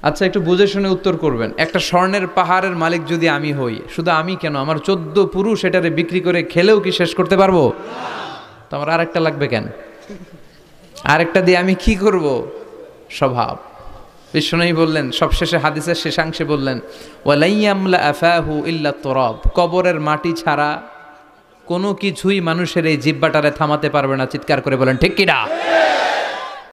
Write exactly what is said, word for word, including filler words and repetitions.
আচ্ছা, একটু বুঝে শুনে উত্তর করবেন। একটা স্বর্ণের পাহাড়ের মালিক যদি আমি হই, শুধু আমি কেন, আমার চোদ্দ পুরুষ এটারে বিক্রি করে খেলেও কি শেষ করতে পারবো? তো আমার আরেকটা লাগবে কেন? আরেকটা দিয়ে আমি কি করব? স্বভাব। বিষ্ণুই বললেন সবশেষে, হাদিসের শেষাংশে বললেন, ওয়ালাইয়ামলা আফাহু ইল্লা তুরাব, কবরের মাটি ছাড়া কোনো কিছুই মানুষের এই জিহ্বাটারে থামাতে পারবে না। চিৎকার করে বলেন ঠিক কিনা?